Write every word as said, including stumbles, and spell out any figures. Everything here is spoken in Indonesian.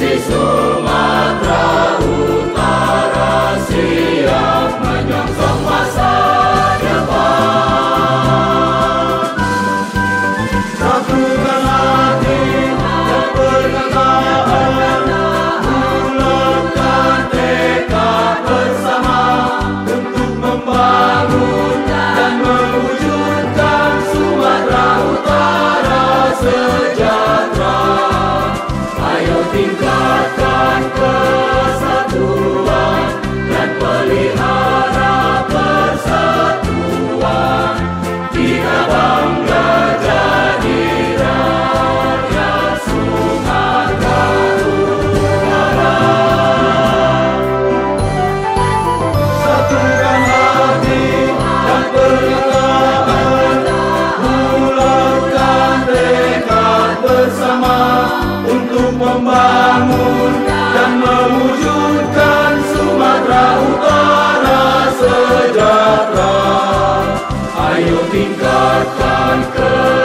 Provinsi Sumatera Utara siap menyongsong masa depan. Satukan hati dan perkataan, bulatkan tekad bersama untuk membangun dan mewujudkan Sumatera Utara sejahtera. Ayo tingkatkan kesatuan dan pelihara persatuan. Kita bangga jadi rakyat Sumatera Utara. Satukan hati dan perkataan, bulatkan tekad bersama untuk membangun dan mewujudkan Sumatera Utara sejahtera. Ayo tingkatkan ke